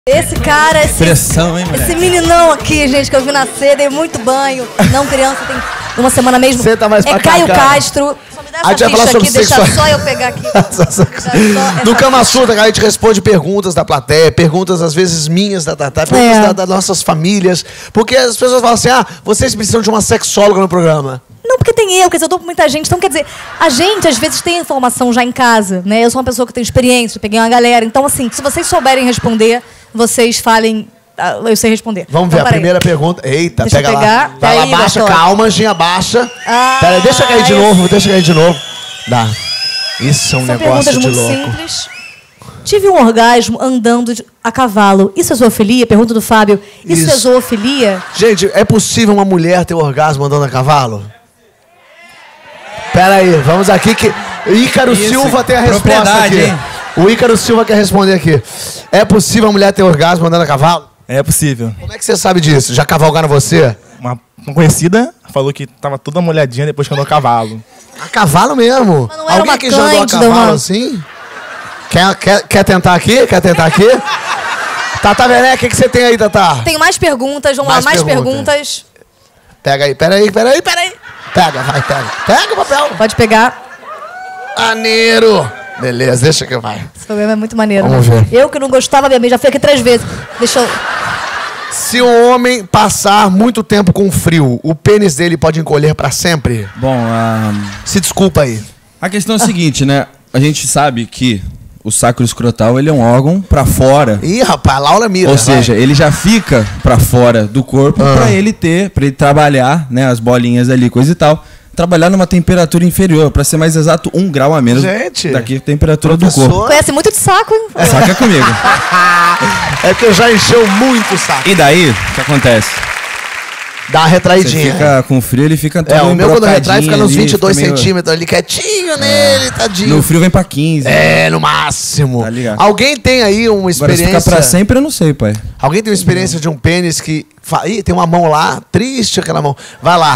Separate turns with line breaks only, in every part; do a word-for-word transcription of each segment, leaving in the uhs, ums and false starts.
Esse cara, esse,
Pressão, hein,
esse meninão aqui, gente, que eu vi nascer, dei muito banho. Não, criança, tem uma semana mesmo.
Você tá mais pra
É Caio
cá, cara.
Castro. Só me dá
A
essa
gente vai falar
ficha
sobre
aqui, deixa
sexual-
só eu pegar aqui.
No Kama Sutra, a gente responde perguntas da plateia, perguntas às vezes minhas da Tatá, perguntas
É.
da- das nossas famílias. Porque as pessoas falam assim: ah, vocês precisam de uma sexóloga no programa.
Não, porque tem eu, quer dizer, eu tô com muita gente. Então, quer dizer, a gente às vezes tem informação já em casa, né? Eu sou uma pessoa que tem experiência, eu peguei uma galera. Então, assim, se vocês souberem responder, vocês falem. ah, Eu sei responder.
Vamos ver
então,
a
peraí.
primeira pergunta. Eita,
Deixa eu
pega
pegar.
lá. Vai lá,
Aí,
baixa,
doutor.
calma, Anjinha, baixa.
Ah,
Pera aí, deixa cair de
esse-
novo, deixa cair de novo. Dá. Isso é um
São
negócio
perguntas
de
muito
louco.
simples. Tive um orgasmo andando de- a cavalo. Isso é zoofilia? Pergunta do Fábio. Isso,
Isso.
é zoofilia?
Gente, é possível uma mulher ter orgasmo andando a cavalo? Pera aí, vamos aqui que... Ícaro
Isso,
Silva tem a resposta
propriedade,
aqui.
hein?
O Ícaro Silva quer responder aqui. É possível a mulher ter orgasmo andando a cavalo?
É possível.
Como é que você sabe disso? Já cavalgaram você?
Uma, uma conhecida falou que tava toda molhadinha depois que andou a cavalo.
A cavalo mesmo?
Mas não era
Alguém
uma
que já andou a
cândida,
cavalo
uma-
assim? Quer, quer, quer tentar aqui? Quer tentar aqui? Tata Werneck, o que, que você tem aí, Tata?
Tem mais perguntas, vamos
Mais
lá, mais
pergunta.
perguntas.
Pega aí, pera aí, pera aí, pera aí. Pega, vai, pega. Pega o papel.
Pode pegar.
Maneiro. Beleza, deixa que vai.
Esse programa é muito maneiro.
Vamos
né?
ver.
Eu que não gostava, minha mãe já fui aqui três vezes. Deixa eu...
Se um homem passar muito tempo com frio, o pênis dele pode encolher pra sempre?
Bom, a,
Se desculpa aí.
a questão é a seguinte, né? A gente sabe que o sacro escrotal ele é um órgão pra fora.
Ih, rapaz, Laura mira.
Ou
vai.
seja, ele já fica pra fora do corpo
Ah.
pra ele ter, pra ele trabalhar, né, as bolinhas ali, coisa e tal. Trabalhar numa temperatura inferior, pra ser mais exato, um grau a menos
Gente,
daqui a temperatura do
professor.
corpo.
Conhece muito de saco, hein?
Saca comigo.
É que já encheu muito o saco.
E daí, o que acontece?
Dá uma
Você
retraidinha.
fica com frio, ele fica todo
É, o meu quando retrai fica
embrocadinho
nos
ali,
vinte e dois
fica meio-
centímetros ali, quietinho nele, tadinho.
No frio vem pra quinze.
É, no máximo.
Tá ligado.
Alguém tem aí uma
Agora, se
experiência...
ficar pra sempre, eu não sei, pai.
Alguém tem uma experiência de um pênis que... fa- Ih, tem uma mão lá, triste aquela mão. Vai lá.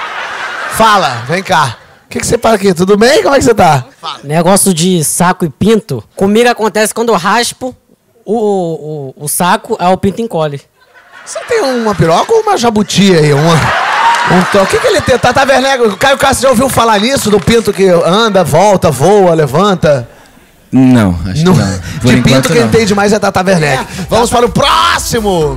Fala, vem cá. O que, que você fala aqui? Tudo bem? Como é que você tá?
Negócio de saco e pinto. Comigo acontece quando eu raspo o, o, o saco, aí o pinto encolhe.
Você tem uma piroca ou uma jabuti aí? Uma, um to... O que, que ele tem? Tata Werneck, o Caio Castro já ouviu falar nisso? Do pinto que anda, volta, voa, levanta?
Não, acho
Não.
que não. Por
De
enquanto,
pinto quem
não.
entende mais é Tata Werneck. Vamos para o próximo.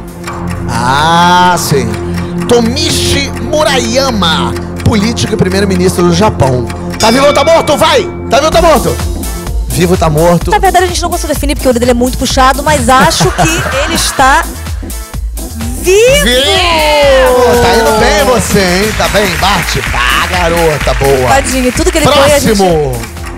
Ah, sim. Tomichi Murayama, político e primeiro-ministro do Japão. Tá vivo ou tá morto? Vai! Tá vivo ou tá morto? Vivo ou tá morto?
Na verdade, a gente não consegue definir porque o dedo dele é muito puxado, mas acho que ele está vivo!
Vivo! Tá indo bem você, hein? Tá bem? Bate. Pá, garota, boa.
Tadinho, tudo que ele foi, a gente...
Próximo.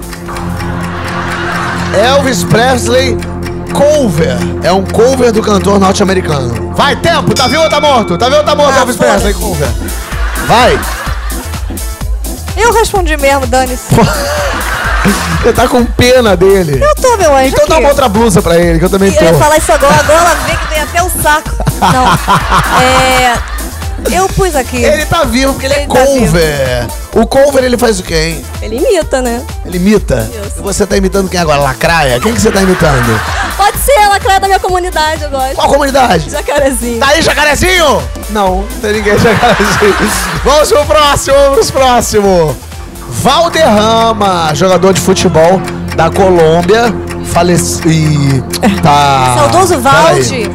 Elvis Presley cover. É um cover do cantor norte-americano. Vai, tempo. Tá vivo ou tá morto? Tá vivo ou tá morto,
Ah,
Elvis
foda-se.
Presley cover? Vai.
Eu respondi mesmo, dane-se.
Você tá com pena dele.
Eu tô, meu anjo.
Então dá
aqui.
uma outra blusa pra ele, que eu também tô.
Eu ia falar isso agora, agora ela vê que tem até o saco. Não. É. Eu pus aqui.
Ele tá vivo porque ele é
Ele tá
cover. O cover ele faz o quê, hein?
Ele imita, né?
Ele imita.
Isso.
E você tá imitando quem agora? Lacraia? Quem que você tá imitando?
Pode ser, ela é da minha comunidade, eu gosto.
Qual comunidade?
Jacarezinho.
Tá aí, jacarezinho? Não, não tem ninguém jacarezinho. Vamos pro próximo, vamos pro próximo. Valderrama, jogador de futebol da Colômbia, falecido. Tá.
Saudoso
Pera aí.
Valde.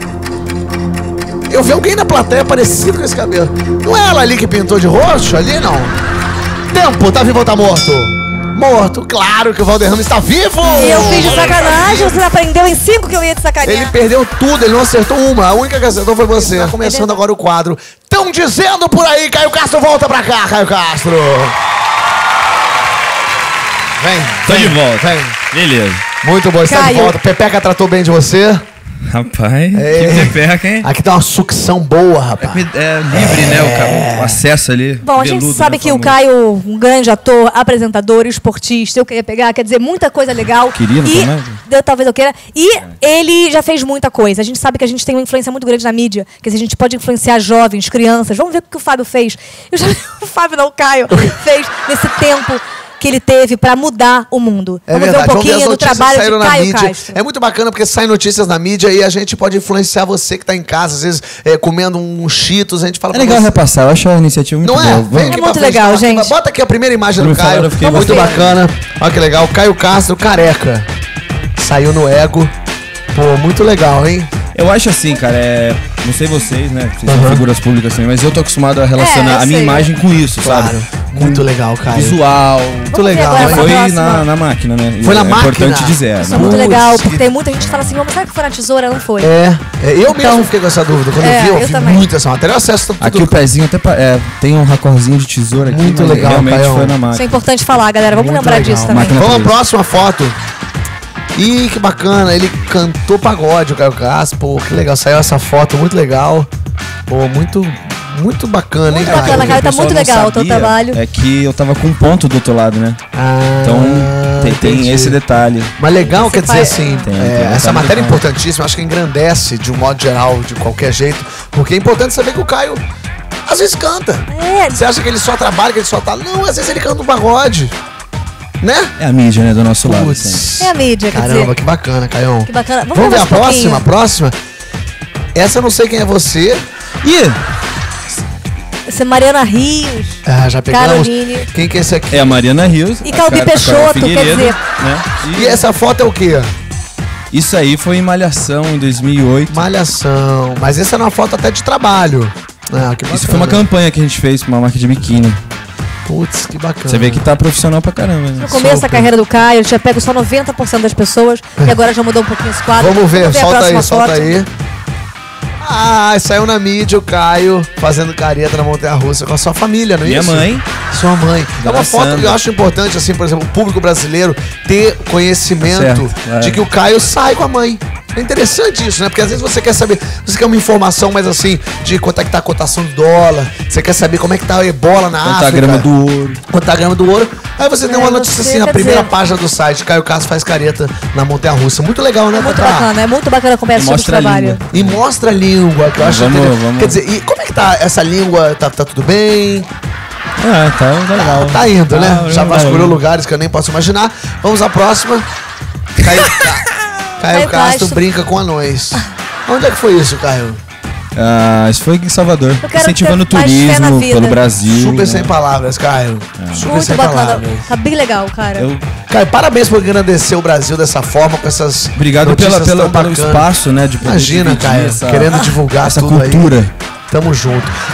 Eu vi alguém na plateia parecido com esse cabelo. Não é ela ali que pintou de roxo? Ali não. Tempo, tá vivo ou tá morto? Morto, claro que o Valderrama está vivo!
Eu fiz de sacanagem, você aprendeu em cinco que eu ia te sacanear.
Ele perdeu tudo, ele não acertou uma. A única que acertou foi você. Tá começando agora o quadro. Estão dizendo por aí, Caio Castro, volta pra cá, Caio Castro. Vem.
Tô
vem,
de volta.
Vem.
Beleza.
Muito bom, está de
Caio.
volta. Pepeca tratou bem de você?
Rapaz,
É.
que pepeca, hein?
Aqui tá uma sucção boa, rapaz.
É livre, né? O, ca- o acesso ali.
Bom, a gente
veludo,
sabe
né,
que o
famoso.
Caio, um grande ator, apresentador, esportista, eu queria pegar, quer dizer, muita coisa legal.
Queria, não
e,
foi mais?
eu, talvez eu queira. E ele já fez muita coisa. A gente sabe que a gente tem uma influência muito grande na mídia, que a gente pode influenciar jovens, crianças. Vamos ver o que o Fábio fez. Eu já o Fábio, não, o Caio, fez nesse tempo. que ele teve pra mudar o mundo.
É
Vamos
verdade.
ver um
Vamos ver as
pouquinho do
notícias que
trabalho
saíram
de
na
Caio
mídia.
Castro.
É muito bacana porque saem notícias na mídia e a gente pode influenciar você que tá em casa, às vezes é, comendo um Cheetos, a gente fala
É
pra
legal
você.
repassar, eu acho a iniciativa muito
Não
boa.
é?
Vamos.
Vem aqui
É
pra
muito
frente,
legal,
tá?
gente.
Bota aqui a primeira imagem
Quando
do
me falaram,
Caio.
eu fiquei
Muito
emocionado.
bacana. Olha que legal. Caio Castro, careca. Saiu no ego. Pô, muito legal, hein?
Eu acho assim, cara, é. Não sei vocês, né? Vocês são figuras públicas também, mas eu tô acostumado a relacionar
É, eu
a minha
sei.
imagem com isso,
Claro.
sabe?
Muito legal, Caio.
Visual.
Muito
Vamos ver
legal,
agora
hein?
pra
Foi
próxima.
na, na máquina, né?
Foi na
é
máquina?
importante dizer.
Isso
na
é muito
Putz,
legal,
que-
porque tem muita gente que fala assim, mas será que foi na tesoura? Não foi.
É, é, eu mesmo
Então-
fiquei com essa dúvida. Quando
É,
eu vi, eu,
eu
vi
também.
muito essa matéria. Eu acesso tudo.
Aqui o pezinho até pa- é, tem um racorzinho de tesoura aqui,
Muito
mas
legal,
realmente
Caião.
foi na
Isso é
máquina.
importante falar, galera. Vamos
Muito
lembrar
legal.
disso também.
Máquina
Vamos à
três.
próxima foto. Ih, que bacana. Ele cantou pagode, o Caio Castro. Pô, que legal. Saiu essa foto, muito legal. Pô, muito, muito bacana, hein,
Muito bacana,
Caio?
Caio. Tá
O pessoal
muito
não
legal o teu
sabia
trabalho.
É que eu tava com um ponto do outro lado, né?
Ah,
Então tem, tem
entendi.
esse detalhe.
Mas legal,
Você
quer dizer
faz-
assim,
Tem,
é,
tem
essa
detalhe
matéria é
legal.
importantíssima, acho que engrandece de um modo geral, de qualquer jeito, porque é importante saber que o Caio às vezes canta.
É,
Você acha que ele só trabalha, que ele só tá... Não, às vezes ele canta um pagode, né?
É a mídia, né? Do nosso lado.
Putz.
Assim.
é a mídia, quer
Caramba,
dizer.
que bacana, Caião.
Que bacana. Vamos,
Vamos ver
mais
a
um pouquinho.
próxima, a próxima? Essa eu não sei quem é você.
Ih!
Essa é Mariana Rios.
Ah, já pegamos.
Caroline.
Quem que é esse aqui?
É a Mariana Rios.
E
a
Calbi
Car- a Carol
Peixoto, quer
Figueiredo,
dizer.
Né? E,
E essa foto é o quê?
Isso aí foi em Malhação, em dois mil e oito.
Malhação. Mas essa é uma foto até de trabalho. Ah, que
Isso foi uma
bacana.
campanha que a gente fez pra uma marca de biquíni.
Putz, que bacana.
Você vê que tá profissional pra caramba, né?
No começo da
Super.
carreira do Caio, ele tinha pego só noventa por cento das pessoas e agora já mudou um pouquinho esse quadro.
Vamos ver,
a
solta aí,
próxima
solta
foto.
aí. Ah, saiu na mídia o Caio fazendo careta na montanha-russa com a sua família, não é
Minha
isso?
mãe.
Sua mãe. É uma foto
Abraçando.
que eu acho importante, assim, por exemplo, o público brasileiro ter conhecimento
Certo, é.
de que o Caio sai com a mãe. É interessante isso, né? Porque às vezes você quer saber, você quer uma informação mais assim, de quanto é que tá a cotação do dólar, você quer saber como é que tá o ebola na
Quanto
África.
a grama do ouro.
Quanto tá a grama do ouro. Aí você tem
É,
uma notícia
você
assim, na
quer
primeira
dizer-
página do site, Caio Castro faz careta na montanha-russa. Muito legal, né?
Muito
Tatá?
bacana, é muito bacana acompanhar esse tipo de
Mostra a
trabalho.
língua.
E mostra a língua, que eu acho
Vamos,
interessante.
vamos.
Quer dizer, e como é que tá essa língua? Tá, tá tudo bem?
Ah, tá legal.
Tá indo, né?
Tá,
Já
vai,
vasculhou
vai.
lugares que eu nem posso imaginar. Vamos à próxima. Caio, Ca- Caio
Caio
Castro
Castro.
brinca com anões. Onde é que foi isso, Caio?
Ah, isso foi em Salvador.
Eu quero
Incentivando o
ter mais fé na
turismo
vida.
pelo Brasil.
Super
né?
sem palavras, Caio. Super
Muito
sem
bacana.
palavras.
Tá bem legal, cara.
Eu,
Caio, parabéns por engrandecer o Brasil dessa forma, com essas
obrigado pela,
notícias
pela,
tão
pelo
bacanas.
espaço, né? De poder
Imagina,
dividir
Caio,
essa,
querendo divulgar
essa
tudo
cultura.
aí. Tamo junto.